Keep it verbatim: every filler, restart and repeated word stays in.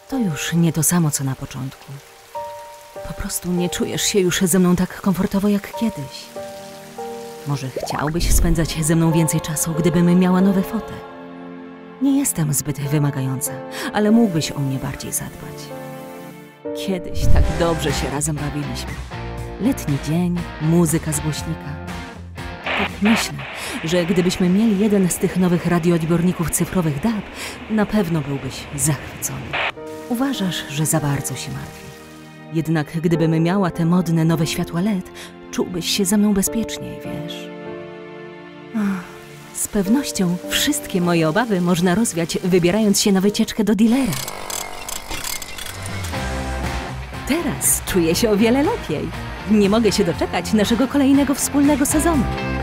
To już nie to samo, co na początku. Po prostu nie czujesz się już ze mną tak komfortowo jak kiedyś. Może chciałbyś spędzać ze mną więcej czasu, gdybym miała nowe foty? Nie jestem zbyt wymagająca, ale mógłbyś o mnie bardziej zadbać. Kiedyś tak dobrze się razem bawiliśmy. Letni dzień, muzyka z głośnika. Tak myślę, że gdybyśmy mieli jeden z tych nowych radioodbiorników cyfrowych D A B, na pewno byłbyś zachwycony. Uważasz, że za bardzo się martwię. Jednak gdybym miała te modne nowe światła L E D, czułbyś się ze mną bezpieczniej, wiesz? Ach, z pewnością wszystkie moje obawy można rozwiać, wybierając się na wycieczkę do dealera. Teraz czuję się o wiele lepiej. Nie mogę się doczekać naszego kolejnego wspólnego sezonu.